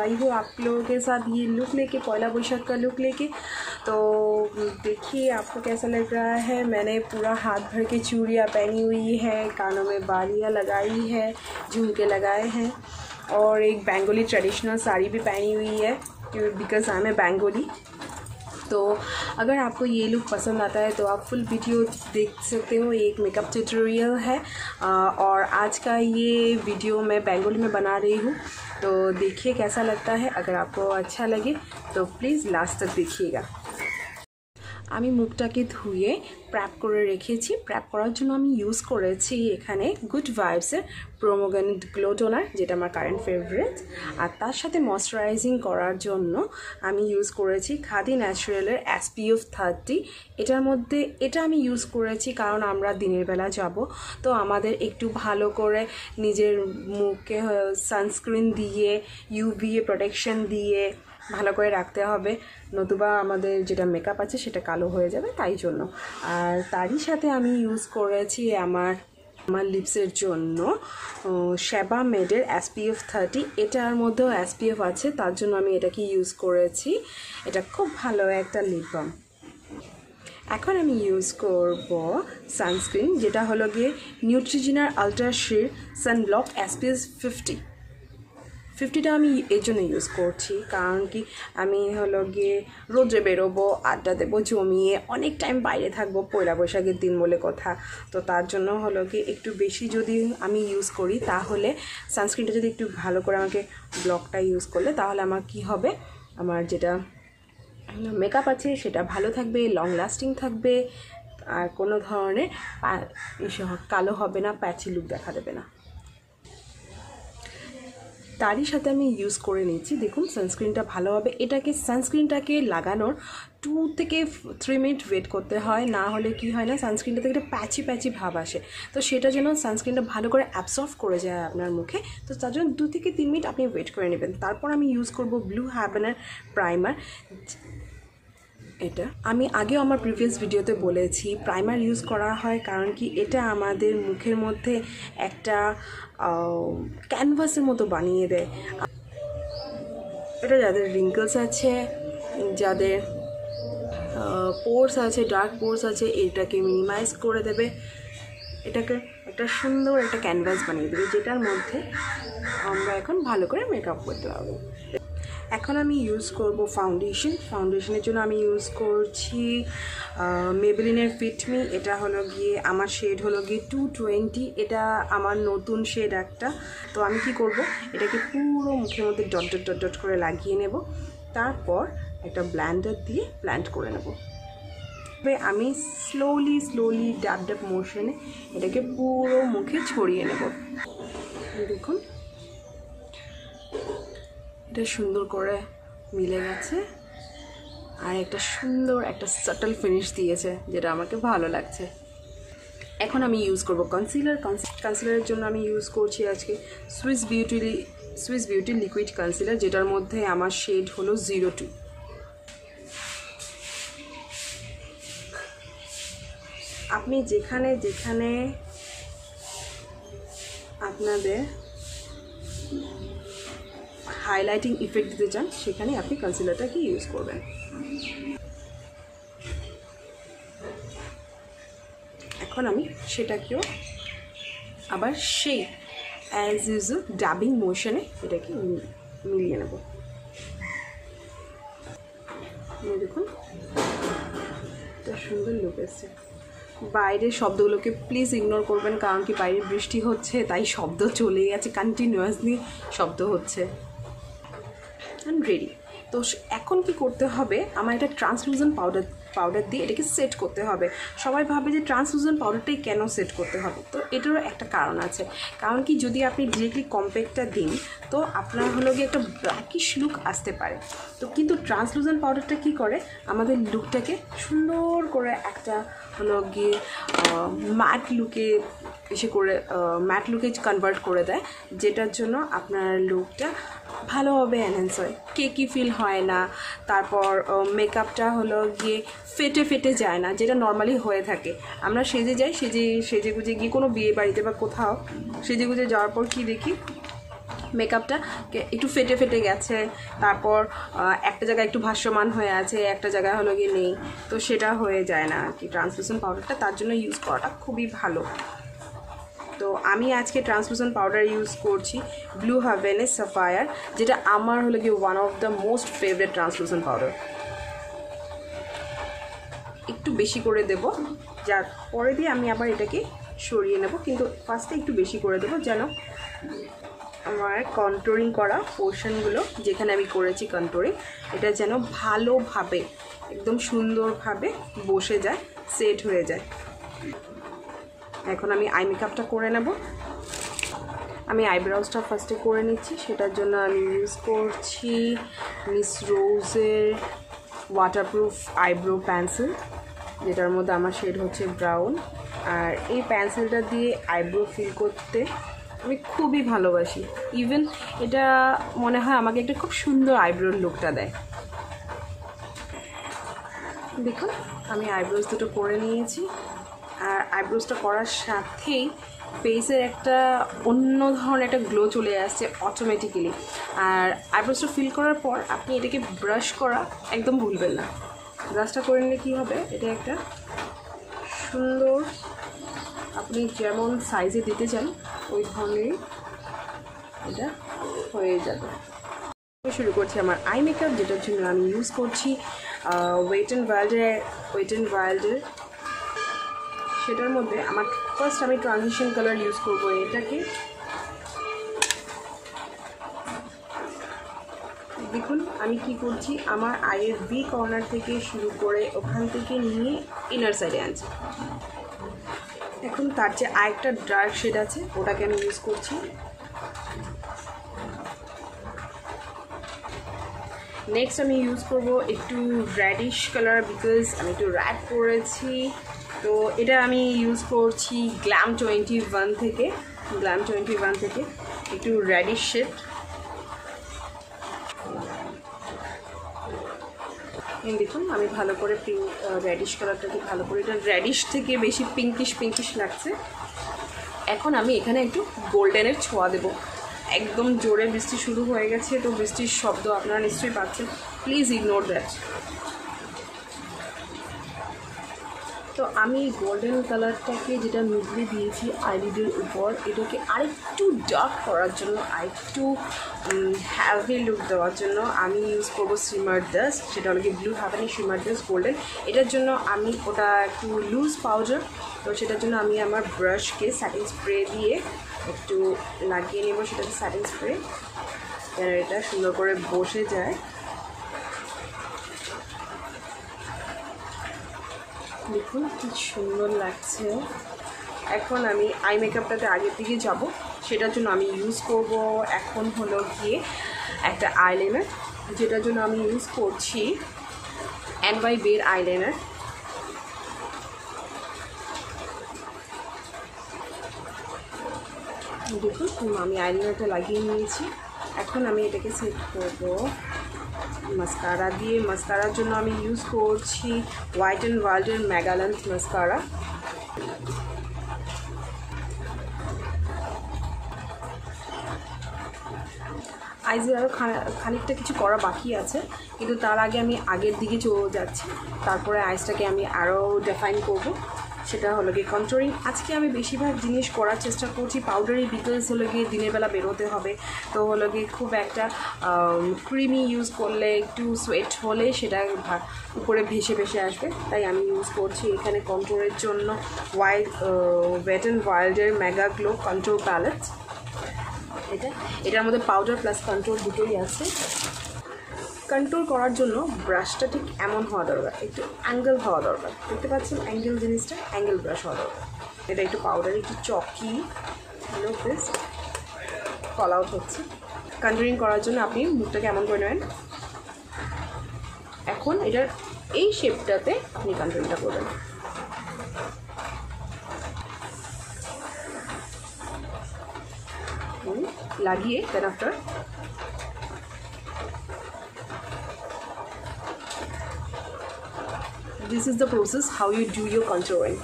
आई हूँ आप लोगों के साथ ये लुक लेके, पहला बैसाख का लुक लेके। तो देखिए आपको कैसा लग रहा है। मैंने पूरा हाथ भर के चूड़ियाँ पहनी हुई है, कानों में बालियाँ लगाई है, झुमके लगाए हैं और एक बेंगोली ट्रेडिशनल साड़ी भी पहनी हुई है because I am a Bengali. तो अगर आपको ये लुक पसंद आता है तो आप फुल वीडियो देख सकते हो। ये एक मेकअप ट्यूटोरियल है और आज का ये वीडियो मैं बेंगोली में बना रही हूँ। तो देखिए कैसा लगता है। अगर आपको अच्छा लगे तो प्लीज़ लास्ट तक देखिएगा। আমি মুখটাকে ধুয়ে প্র্যাপ করে রেখেছি। প্র্যাপ করার জন্য আমি ইউজ করেছি এখানে গুড ভাইবসের প্রোমোগ্রেনেট গ্লো টোনার, যেটা আমার কারেন্ট ফেভারিট। আর তার সাথে ময়শ্চারাইজিং করার জন্য আমি ইউজ করেছি খাদি ন্যাচারালের SPF 30। এটার মধ্যে এটা আমি ইউজ করেছি কারণ আমরা দিনের বেলা যাব, তো আমাদের একটু ভালো করে নিজের মুখে সানস্ক্রিন দিয়ে UVA প্রোটেকশন দিয়ে ভালো করে রাখতে হবে, নতুবা আমাদের যেটা মেকআপ আছে সেটা কালো হয়ে যাবে, তাই জন্য। আর তারই সাথে আমি ইউজ করেছি আমার লিপসের জন্য শ্যাবা মেডের SPF 30। এটার মধ্যেও SPF আছে, তার জন্য আমি এটাকে ইউজ করেছি। এটা খুব ভালো একটা লিপ বাম। এখন আমি ইউজ করব সানস্ক্রিন, যেটা হলো গিয়ে নিউট্রিজিনার আলট্রা শির সানব্লক SPF 50টা আমি এর জন্য ইউজ করছি কারণ কি আমি হলো গিয়ে রোদ্রে বেরোবো, আড্ডা দেবো জমিয়ে, অনেক টাইম বাইরে থাকবো, পয়লা বৈশাখের দিন বলে কথা। তো তার জন্য হলো কি একটু বেশি যদি আমি ইউজ করি তাহলে সানস্ক্রিনটা যদি একটু ভালো করে আমাকে ব্লকটা ইউজ করলে তাহলে আমার কি হবে, আমার যেটা মেকআপ আছে সেটা ভালো থাকবে, লং লাস্টিং থাকবে, আর কোনো ধরনের কালো হবে না, প্যাচি লুক দেখা দেবে না। তারই সাথে আমি ইউজ করে নিচ্ছি, দেখুন সানস্ক্রিনটা ভালো হবে। সানস্ক্রিনটাকে লাগানোর 2 থেকে 3 মিনিট ওয়েট করতে হয়, না হলে কি হয় না সানস্ক্রিনটা থেকে একটা প্যাচি ভাব আসে। তো সেটা যেন সানস্ক্রিনটা ভালো করে অ্যাবসর্ব করে যায় আপনার মুখে, তো তার জন্য 2 থেকে 3 মিনিট আপনি ওয়েট করে নেবেন। তারপর আমি ইউজ করব ব্লু হ্যাভেনের প্রাইমার। এটা আমি আগেও আমার প্রিভিয়াস ভিডিওতে বলেছি, প্রাইমার ইউজ করা হয় কারণ কি এটা আমাদের মুখের মধ্যে একটা ক্যানভাসের মতো বানিয়ে দেয়। এটা যাদের রিঙ্কলস আছে, যাদের পোর্স আছে, ডার্ক পোর্স আছে, এটাকে মিনিমাইজ করে দেবে, এটাকে একটা সুন্দর একটা ক্যানভাস বানিয়ে দেবে, যেটার মধ্যে আমরা এখন ভালো করে মেকআপ করতে পারবো। এখন আমি ইউজ করব ফাউন্ডেশনের জন্য আমি ইউজ করছি মেবেলিনের ফিট মি। এটা হলো গিয়ে আমার শেড হলো গিয়ে 220। এটা আমার নতুন শেড একটা। তো আমি কি করব, এটাকে পুরো মুখের মধ্যে ডট করে লাগিয়ে নেব, তারপর একটা ব্লেন্ডার দিয়ে ব্লেন্ড করে নেব। আমি স্লোলি ড্যাব মোশনে এটাকে পুরো মুখে ছড়িয়ে নেব। দেখুন এটা সুন্দর করে মিলে গেছে আর একটা সুন্দর একটা সাটল ফিনিশ দিয়েছে, যেটা আমাকে ভালো লাগছে। এখন আমি ইউজ করব কনসিলারের জন্য আমি ইউজ করছি আজকে সুইস বিউটি লিকুইড কনসিলার, যেটার মধ্যে আমার শেড হলো 02। আপনি যেখানে আপনাদের হাইলাইটিং ইফেক্ট দিতে চান সেখানে আপনি কনসিলারটাকে ইউজ করবেন। এখন আমি সেটাকেও আবার সেই অ্যাজ ইউজুয়াল ডাবিং মোশনে এটাকে মিলিয়ে নেব। দেখুন এটা সুন্দর লুক এসছে। বাইরের শব্দগুলোকে প্লিজ ইগনোর করবেন কারণ কি বাইরে বৃষ্টি হচ্ছে, তাই শব্দ চলেই আছে, কন্টিনিউয়াসলি শব্দ হচ্ছে। রেডি। তো এখন কি করতে হবে, আমার এটা ট্রান্সলুজেন্ট পাউডার দিয়ে এটাকে সেট করতে হবে। সবাই ভাবে যে ট্রান্সলুজেন্ট পাউডারটাই কেন সেট করতে হবে, তো এটারও একটা কারণ আছে। কারণ কি যদি আপনি ডিরেক্টলি কম্প্যাক্টটা দিন তো আপনার হলো গিয়ে একটা ব্ল্যাকিশ লুক আসতে পারে। তো কিন্তু ট্রান্সলুজেন্ট পাউডারটা কি করে, আমাদের লুকটাকে সুন্দর করে একটা হলো গিয়ে ম্যাট লুকে কনভার্ট করে দেয়, যেটার জন্য আপনার লুকটা ভালোভাবে এনহ্যান্স হয়, কেকি ফিল হয় না। তারপর মেকআপটা হলো গিয়ে ফেটে যায় না, যেটা নর্মালি হয়ে থাকে। আমরা সেজে যাই, সেজে গুজে গিয়ে কোনো বিয়ে বাড়িতে বা কোথাও সেজে গুজে যাওয়ার পর কি দেখি, মেকআপটা একটু ফেটে ফেটে গেছে, তারপর একটা জায়গায় একটু ভাসমান হয়ে আছে, একটা জায়গায় হলো গিয়ে নেই, তো সেটা হয়ে যায় না আর কি। ট্রান্সলুসেন্ট পাউডারটা তার জন্য ইউজ করাটা খুবই ভালো। তো আমি আজকে ট্রান্সলুসেন্ট পাউডার ইউজ করছি ব্লু হেভেনের সাফায়ার, যেটা আমার হলো গিয়ে one of the most favourite translucent powder. একটু বেশি করে দেব, যার পরে দিয়ে আমি আবার এটাকে সরিয়ে নেব, কিন্তু ফার্স্টে একটু বেশি করে দেবো যেন আমার কন্ট্রোলিং করা পোর্শনগুলো যেখানে আমি করেছি কন্ট্রোলিং, এটা যেন ভালোভাবে একদম সুন্দরভাবে বসে যায়, সেট হয়ে যায়। এখন আমি আই মেকআপটা করে নেব। আমি আইব্রাউজটা ফার্স্টে করে নিচ্ছি, সেটার জন্য আমি ইউজ করছি মিস রোজের ওয়াটারপ্রুফ আইব্রো পেন্সিল, যেটার মধ্যে আমার শেড হচ্ছে ব্রাউন। আর এই পেন্সিলটা দিয়ে আইব্রো ফিল করতে আমি খুবই ভালোবাসি। ইভেন এটা মনে হয় আমাকে একটা খুব সুন্দর আইব্রোর লুকটা দেয়। দেখুন আমি আইব্রোজ দুটো করে নিয়েছি, আর আইব্রোজটা করার সাথেই ফেসের একটা অন্য ধরনের একটা গ্লো চলে আসছে অটোমেটিক্যালি। আর আইব্রোজটা ফিল করার পর আপনি এটাকে ব্রাশ করা একদম ভুলবেন না। ব্রাশটা করে নিলে কী হবে, এটা একটা সুন্দর আপনি যেমন সাইজে দিতে চান ওই ধরনেরই এটা হয়ে যাবে। শুরু করছি আমার আই মেকআপ, যেটার জন্য আমি ইউজ করছি ওয়েট অ্যান্ড ওয়াইল্ডের। সেটার মধ্যে আমার ফার্স্ট আমি ট্রানজিশন কালার ইউজ করবো এটাকে। দেখুন আমি কি করছি, আমার আইয়ের বি কর্নার থেকে শুরু করে ওখান থেকে নিয়ে ইনার সাইডে আনছি। এখন তার যে আরেকটা ডার্ক শেড আছে ওটাকে আমি ইউজ করছি। নেক্সট আমি ইউজ করব একটু রেডিশ কালার, বিকজ আমি একটু র্যাড করেছি, তো এটা আমি ইউজ করছি গ্ল্যাম 21 থেকে একটু রেডিশ শেড। দেখুন আমি ভালো করে রেডিশ কালারটাকে ভালো করে, এটা রেডিশ থেকে বেশি পিঙ্কিশ লাগছে। এখন আমি এখানে একটু গোল্ডেনের ছোঁয়া দেবো। একদম জোরে বৃষ্টি শুরু হয়ে গেছে, তো বৃষ্টির শব্দ আপনারা নিশ্চয়ই পাচ্ছেন, প্লিজ ইগনোর দ্যাট। তো আমি গোল্ডেন কালারটাকে যেটা মিডলে দিয়েছি আইলিডের উপর, এটাকে আরেকটু ডার্ক করার জন্য, আরেকটু হ্যাভি লুক দেওয়ার জন্য আমি ইউজ করবো শিমার ডাস্ট, সেটা হলো কি ব্লু হেভেনের শিমার ডাস্ট গোল্ডেন। এটার জন্য আমি ওটা একটু লুজ পাউডার, তো সেটার জন্য আমি আমার ব্রাশকে স্যাটিং স্প্রে দিয়ে একটু লাগিয়ে নেব, সেটাকে স্যাটিং স্প্রে, যেন এটা সুন্দর করে বসে যায়। দেখুন কি সুন্দর লাগছে। এখন আমি আই মেকআপটাতে আগের দিকে যাব, সেটার জন্য আমি ইউজ করব এখন হলো গিয়ে একটা আইলাইনার, যেটার জন্য আমি ইউজ করছি NY বের আইলাইনার। দেখুন আমি আইলাইনারটা লাগিয়ে নিয়েছি। এখন আমি এটাকে সেট করব মাস্কারা দিয়ে। মাস্কারার জন্য আমি ইউজ করছি ওয়েট অ্যান্ড ওয়াইল্ডের মেগা লেন্থ মাস্কারা। আইজে আরও খানিকটা কিছু করা বাকি আছে, কিন্তু তার আগে আমি আগের দিকে চলে যাচ্ছি। তারপরে আইসটাকে আমি আরও ডিফাইন করব, সেটা হলো গিয়ে কন্ট্রোলিং। আজকে আমি বেশিরভাগ জিনিস করার চেষ্টা করছি পাউডারি, বিকজ হলো গিয়ে দিনের বেলা বেরোতে হবে, তো হলো গিয়ে খুব একটা ক্রিমি ইউজ করলে একটু সোয়েট হলে সেটা উপরে ভেসে ভেসে আসবে, তাই আমি ইউজ করছি এখানে কন্ট্রোলের জন্য ওয়েট অ্যান্ড ওয়াইল্ডের মেগা গ্লো কন্ট্রোল প্যালেট। এটার মধ্যে পাউডার প্লাস কন্ট্রোল দুটোই আছে। কন্ট্রোল করার জন্য ব্রাশটা ঠিক এমন হওয়া দরকার, একটু অ্যাঙ্গেল হওয়া দরকার। দেখতে পাচ্ছেন অ্যাঙ্গেল জিনিসটা, অ্যাঙ্গেল ব্রাশ হওয়া দরকার। এটা একটু পাউডার, একটু চকি বেশ কল আউট হচ্ছে। কন্ট্রোলিং করার জন্য আপনি মুখটাকে এমন করে নেবেন। এখন এটার এই শেপটাতে আপনি কন্ট্রোলিংটা করবেন। লাগিয়ে দেন after this is the process how you do your contouring.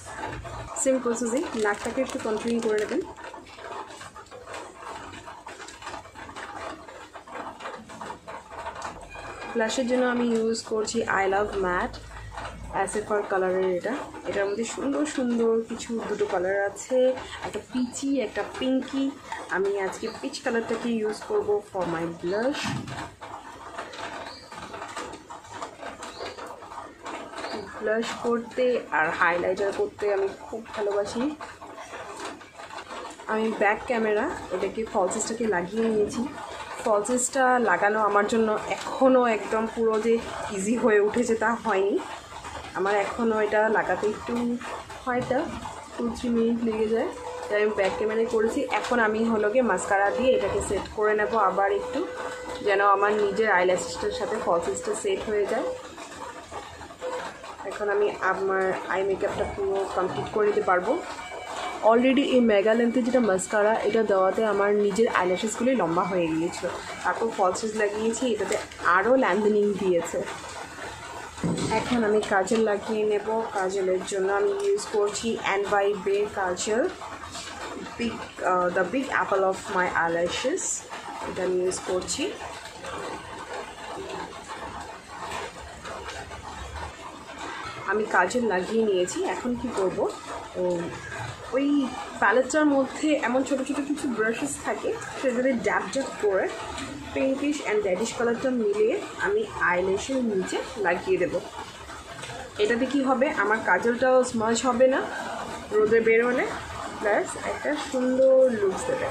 Same processing, নাকটাকে একটু কন্ট্রোলিং করে নেবেন। ব্লাশের জন্য আমি ইউজ করছি আই লাভ ম্যাট অ্যাসেফার কালারের। এটার মধ্যে সুন্দর সুন্দর কিছু দুটো কালার আছে, একটা পিচি একটা পিঙ্কি। আমি আজকে পিচ কালারটাকে ইউজ করব ফর মাই ব্লাশ। ব্লাশ করতে আর হাইলাইটার করতে আমি খুব ভালোবাসি। আমি ব্যাক ক্যামেরা এটাকে ফলসেসটাকে লাগিয়ে নিয়েছি। ফলসেসটা লাগানো আমার জন্য এখনও একদম পুরো যে ইজি হয়ে উঠেছে তা হয়নি। আমার এখনও এটা লাগাতে একটু হয়তো 2-3 মিনিট লেগে যায়, তাই আমি ব্যাক ক্যামেরায় করেছি। এখন আমি হলো গিয়ে মাস্কারা দিয়ে এটাকে সেট করে নেব আবার একটু, যেন আমার নিজের আইল্যাশেসটার সাথে ফলসেসটা সেট হয়ে যায়। এখন আমি আমার আই মেকআপটা পুরো কমপ্লিট করে নিতে পারবো। অলরেডি এই মেগা লেন্থের যেটা মাস্কারা এটা দেওয়াতে আমার নিজের আইল্যাশেসগুলোই লম্বা হয়ে গিয়েছিল, তারপর ফলসেস লাগিয়েছি, এটাতে আরও ল্যান্ডেনিং দিয়েছে। এখন আমি কাজল লাগিয়ে নেব। কাজলের জন্য আমি ইউজ করছি NYBE kajal, the big apple of my eyelashes. এটা আমি ইউজ করছি। আমি কাজল লাগিয়ে নিয়েছি। এখন কি করব, ওই প্যালেটটার মধ্যে এমন ছোটো ছোটো কিছু ব্রাশেস থাকে, সেগুলো ড্যাব ড্যাব করে পিঙ্কিশ অ্যান্ড রেডিশ কালারটা মিলিয়ে আমি আইল্যাশের নিচে লাগিয়ে দেব। এটাতে কি হবে, আমার কাজলটাও স্মাজ হবে না রোদে বেরোলে, প্লাস একটা সুন্দর লুকস দেবে।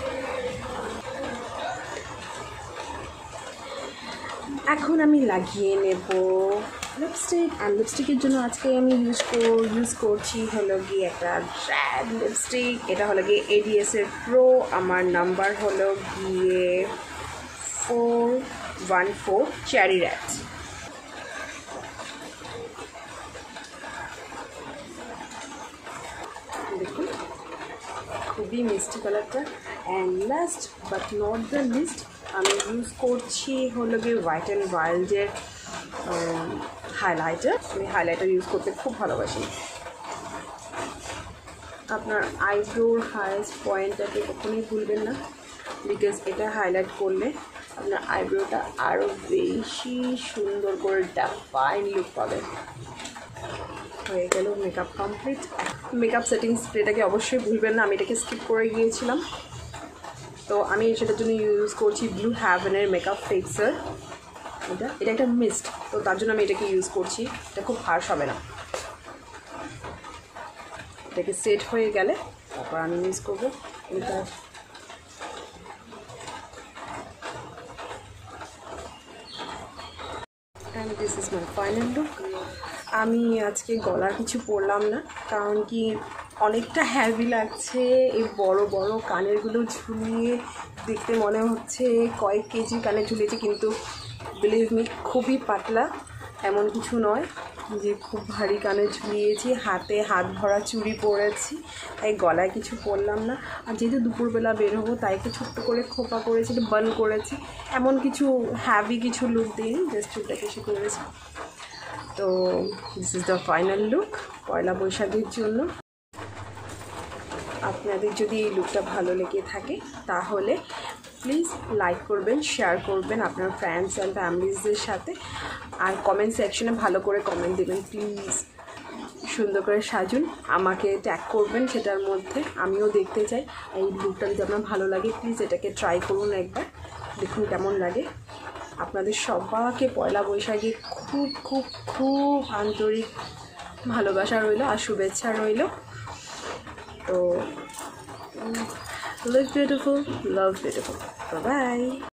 এখন আমি লাগিয়ে নেব লিপস্টিক। আর লিপস্টিকের জন্য আজকে আমি ইউজ করছি হলো গিয়ে একটা র্যাড লিপস্টিক। এটা হলো গিয়ে ADS এর প্রো। আমার নাম্বার হলো গিয়ে 414 চেরি রেড। দেখুন খুবই মিষ্টি কালারটা। And last but not the least আমি ইউজ করছি হলো গিয়ে হোয়াইট অ্যান্ড ওয়াইল্ডের হাইলাইটার। আমি হাইলাইটার ইউজ করতে খুব ভালোবাসি। আপনার আইব্রোর হাইয়েস্ট পয়েন্টটাকে কখনোই ভুলবেন না, বিকজ এটা হাইলাইট করলে আপনার আইব্রোটা আরও বেশি সুন্দর করে ডিফাইন লুক পাবে। হয়ে গেল মেকআপ কমপ্লিট। মেকআপ সেটিং স্প্রেটাকে অবশ্যই ভুলবেন না, আমি এটাকে স্কিপ করে গিয়েছিলাম। তো আমি সেটার জন্য ইউজ করছি ব্লু হ্যাভেনের মেকআপ ফিক্সার। এটা একটা মিস্ট, তো তার জন্য আমি এটাকে ইউজ করছি। এটা খুব হার্শ হবে না। এটাকে সেট হয়ে গেলে তারপর আমি ইউজ করবো এটা। And this is my final look. আমি আজকে গলার কিছু পরলাম না, কারণ কি অনেকটা হ্যাভি লাগছে। এই বড় বড় কানেরগুলো ঝুলিয়ে দেখতে মনে হচ্ছে কয়েক কেজি কানে ঝুলিয়েছে, কিন্তু বিলিভ মি খুবই পাতলা, এমন কিছু নয় যে খুব ভারী কানে ঝুলিয়েছি। হাতে হাত ভরা চুড়ি পরেছি, তাই গলায় কিছু পরলাম না। আর যেহেতু দুপুরবেলা বের হবো তাই একটু ছোট্ট করে খোপা করেছি, বান করেছি। এমন কিছু হ্যাভি কিছু লুক দিইনি, জাস্ট চুলটা কিছু করেছি। তো this is the final look পয়লা বৈশাখের জন্য। আপনাদের যদি এই লুকটা ভালো লেগে থাকে তাহলে প্লিজ লাইক করবেন, শেয়ার করবেন আপনার ফ্রেন্ডস অ্যান্ড ফ্যামিলিজদের সাথে, আর কমেন্ট সেকশনে ভালো করে কমেন্ট দেবেন প্লিজ। সুন্দর করে সাজুন, আমাকে ট্যাগ করবেন সেটার মধ্যে, আমিও দেখতে চাই। এই লুকটা যদি আপনার ভালো লাগে প্লিজ এটাকে ট্রাই করুন একবার, দেখুন কেমন লাগে। আপনাদের সবাইকে পয়লা বৈশাখে খুব খুব খুব আন্তরিক ভালোবাসা রইল আর শুভেচ্ছা রইল। তো live beautiful, love beautiful. Bye bye.